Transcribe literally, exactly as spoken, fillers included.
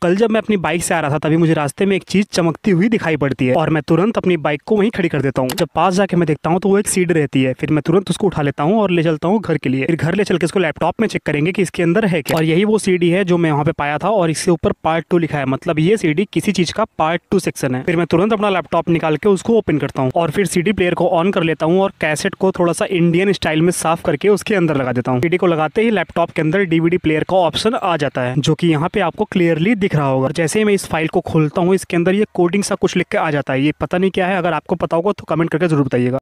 कल जब मैं अपनी बाइक से आ रहा था तभी मुझे रास्ते में एक चीज चमकती हुई दिखाई पड़ती है और मैं तुरंत अपनी बाइक को वहीं खड़ी कर देता हूँ। जब पास जाके मैं देखता हूँ तो वो एक सीडी रहती है। फिर मैं तुरंत उसको उठा लेता हूँ और ले चलता हूँ घर के लिए। फिर घर ले चल के इसको लैपटॉप में चेक करेंगे कि इसके अंदर है क्या। और यही वो सीडी है जो मैं वहाँ पे पाया था और इसके ऊपर पार्ट टू लिखा है, मतलब ये सीडी किसी चीज का पार्ट टू सेक्शन है। फिर मैं तुरंत अपना लैपटॉप निकाल के उसको ओपन करता हूँ और फिर सीडी प्लेयर को ऑन कर लेता हूँ और कैसेट को थोड़ा सा इंडियन स्टाइल में साफ करके उसके अंदर लगा देता हूँ। सीडी को लगाते ही लैपटॉप के अंदर डीवीडी प्लेयर का ऑप्शन आ जाता है जो कि यहाँ पे आपको क्लियरली दिख रहा होगा। जैसे ही मैं इस फाइल को खोलता हूँ इसके अंदर ये कोडिंग सा कुछ लिख के आ जाता है। ये पता नहीं क्या है, अगर आपको पता होगा तो कमेंट करके जरूर बताइएगा।